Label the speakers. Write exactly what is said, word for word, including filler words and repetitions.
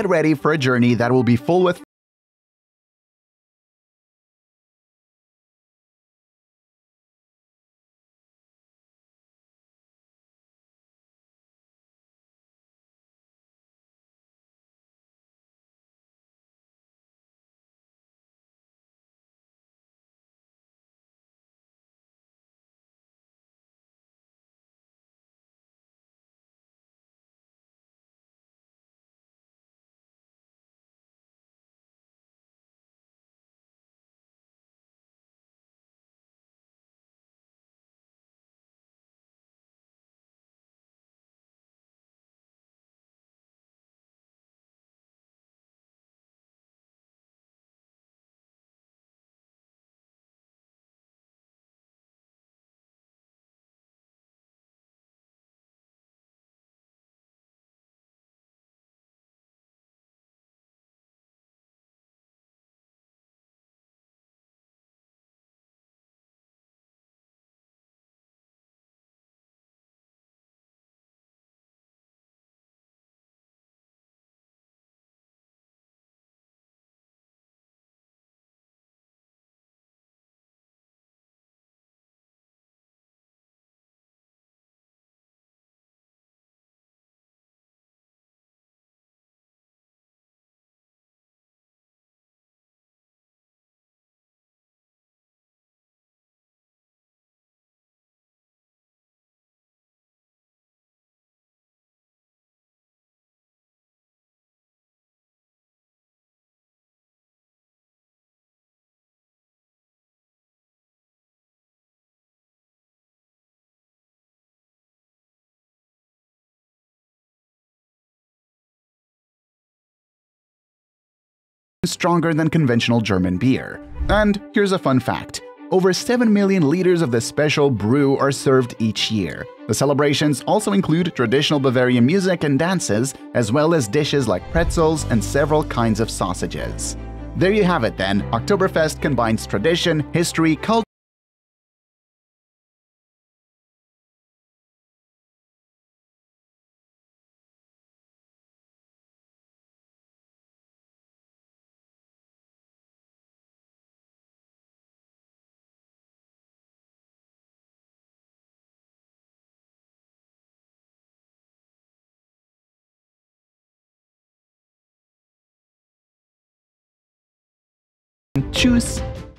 Speaker 1: get ready for a journey that will be full with stronger than conventional German beer. And here's a fun fact. Over seven million liters of this special brew are served each year. The celebrations also include traditional Bavarian music and dances, as well as dishes like pretzels and several kinds of sausages. There you have it then. Oktoberfest combines tradition, history, culture, Tschüss!